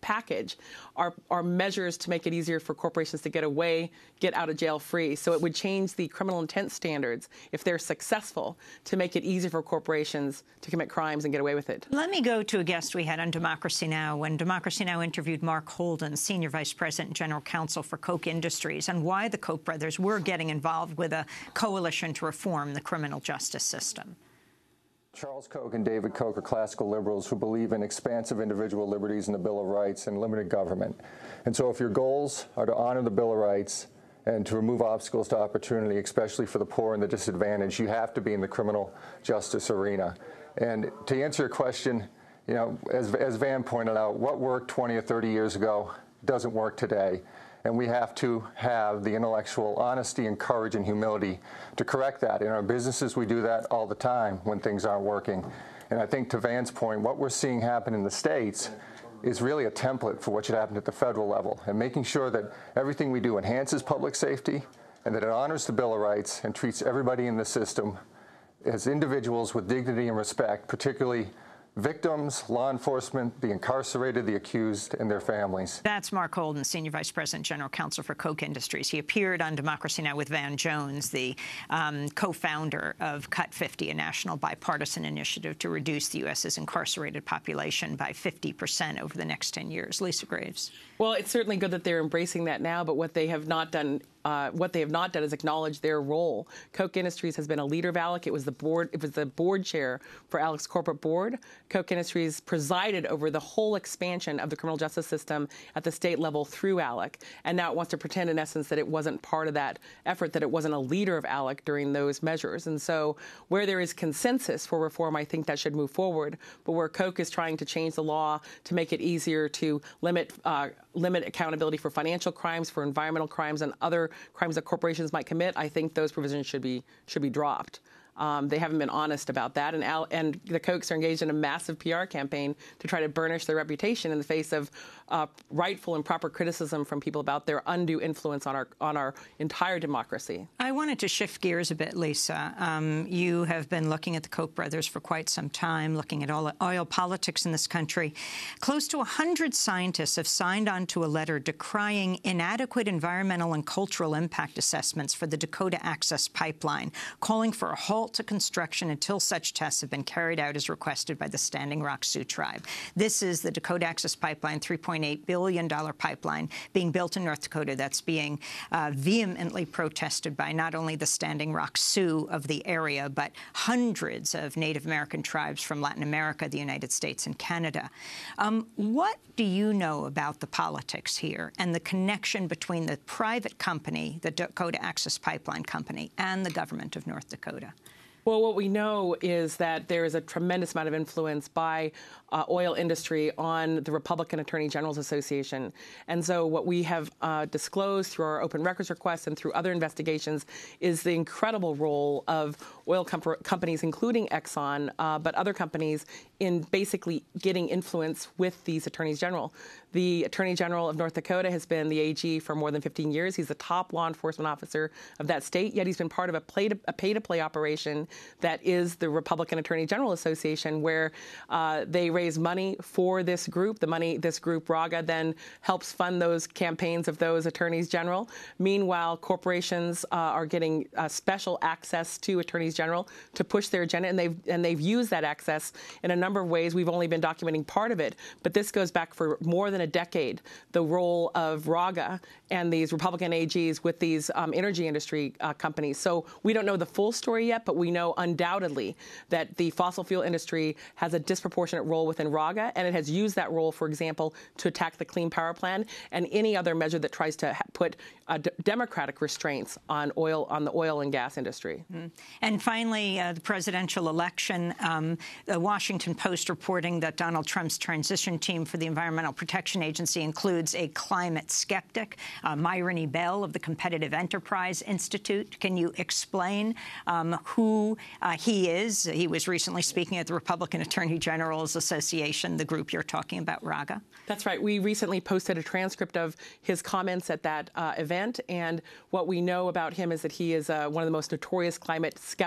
package are, are measures to make it easier for corporations to get away, get out of jail free. So it would change the criminal intent standards, if they're successful, to make it easier for corporations to commit crimes and get away with it. Let me go to a guest we had on Democracy Now! When Democracy Now! Interviewed Mark Holden, Senior Vice President and General Counsel for Koch Industries, and why the Koch brothers were getting involved with a coalition to reform the criminal justice system. Charles Koch and David Koch are classical liberals who believe in expansive individual liberties in the Bill of Rights and limited government. And so if your goals are to honor the Bill of Rights and to remove obstacles to opportunity, especially for the poor and the disadvantaged, you have to be in the criminal justice arena. And to answer your question, you know, as, as Van pointed out, what worked twenty or thirty years ago doesn't work today. And we have to have the intellectual honesty and courage and humility to correct that. In our businesses, we do that all the time when things aren't working. And I think to Van's point, what we're seeing happen in the states is really a template for what should happen at the federal level, and making sure that everything we do enhances public safety and that it honors the Bill of Rights and treats everybody in the system as individuals with dignity and respect, particularly victims, law enforcement, the incarcerated, the accused, and their families. That's Mark Holden, Senior Vice President, General Counsel for Koch Industries. He appeared on Democracy Now! With Van Jones, the um, co-founder of Cut fifty, a national bipartisan initiative to reduce the U S's incarcerated population by fifty percent over the next ten years. Lisa Graves. Well, it's certainly good that they're embracing that now, but what they have not done Uh, what they have not done is acknowledge their role. Koch Industries has been a leader of ALEC. It was the board. It was the board chair for ALEC's corporate board. Koch Industries presided over the whole expansion of the criminal justice system at the state level through ALEC, and now it wants to pretend, in essence, that it wasn't part of that effort, that it wasn't a leader of ALEC during those measures. And so, where there is consensus for reform, I think that should move forward. But where Koch is trying to change the law to make it easier to limit uh, limit accountability for financial crimes, for environmental crimes, and other crimes that corporations might commit, I think those provisions should be should be dropped. Um, they haven't been honest about that, and, Al, and the Kochs are engaged in a massive P R campaign to try to burnish their reputation in the face of uh, rightful and proper criticism from people about their undue influence on our on our entire democracy. I wanted to shift gears a bit, Lisa. Um, you have been looking at the Koch brothers for quite some time, looking at all oil politics in this country. Close to one hundred scientists have signed on to a letter decrying inadequate environmental and cultural impact assessments for the Dakota Access Pipeline, calling for a halt to construction until such tests have been carried out as requested by the Standing Rock Sioux tribe. This is the Dakota Access Pipeline, three point eight billion dollar pipeline being built in North Dakota that's being uh, vehemently protested by not only the Standing Rock Sioux of the area, but hundreds of Native American tribes from Latin America, the United States, and Canada. Um, what do you know about the politics here and the connection between the private company, the Dakota Access Pipeline Company, and the government of North Dakota? Well, what we know is that there is a tremendous amount of influence by uh, oil industry on the Republican Attorney General's Association. And so what we have uh, disclosed through our open records requests and through other investigations is the incredible role of oil com- companies, including Exxon, uh, but other companies, in basically getting influence with these attorneys general. The Attorney General of North Dakota has been the A G for more than fifteen years. He's the top law enforcement officer of that state, yet he's been part of a, play to, a pay-to-play operation that is the Republican Attorney General Association, where uh, they raise money for this group. The money, this group, RAGA, then helps fund those campaigns of those attorneys general. Meanwhile, corporations uh, are getting uh, special access to attorneys general to push their agenda, and they've and they've used that access in a number of ways. We've only been documenting part of it, but this goes back for more than a decade, the role of RAGA and these Republican A Gs with these um, energy industry uh, companies. So we don't know the full story yet, but we know undoubtedly that the fossil fuel industry has a disproportionate role within RAGA, and it has used that role, for example, to attack the Clean Power Plan and any other measure that tries to ha- put uh, d- democratic restraints on oil, on the oil and gas industry. Mm. And finally, uh, the presidential election. Um, the Washington Post reporting that Donald Trump's transition team for the Environmental Protection Agency includes a climate skeptic, uh, Myron E. Bell of the Competitive Enterprise Institute. Can you explain um, who uh, he is? He was recently speaking at the Republican Attorney General's Association, the group you're talking about, RAGA. That's right. We recently posted a transcript of his comments at that uh, event, and what we know about him is that he is uh, one of the most notorious climate skeptics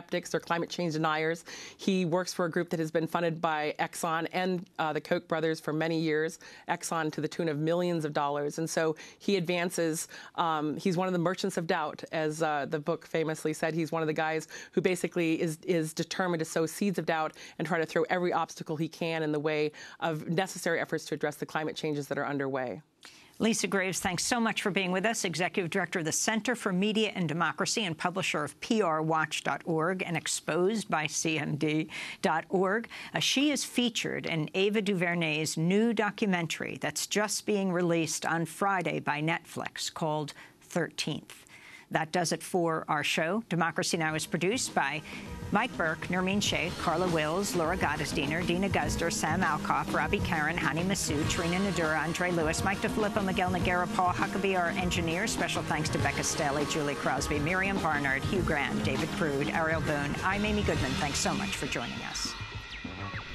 skeptics. They're climate change deniers. He works for a group that has been funded by Exxon and uh, the Koch brothers for many years, Exxon to the tune of millions of dollars. And so he advances, um, he's one of the merchants of doubt, as uh, the book famously said. He's one of the guys who basically is, is determined to sow seeds of doubt and try to throw every obstacle he can in the way of necessary efforts to address the climate changes that are underway. Lisa Graves, thanks so much for being with us, Executive Director of the Center for Media and Democracy and publisher of P R Watch dot org and Exposed by C M D dot org. Uh, she is featured in Ava DuVernay's new documentary that's just being released on Friday by Netflix called thirteenth. That does it for our show. Democracy Now! Is produced by Mike Burke, Nermeen Sheikh, Carla Wills, Laura Gottesdiener, Dina Guzder, Sam Alcoff, Robbie Karen, Hani Massoud, Trina Nadura, Andre Lewis, Mike DeFilippo, Miguel Noguera, Paul Huckabee, our engineer. Special thanks to Becca Staley, Julie Crosby, Miriam Barnard, Hugh Grant, David Prude, Ariel Boone. I'm Amy Goodman. Thanks so much for joining us.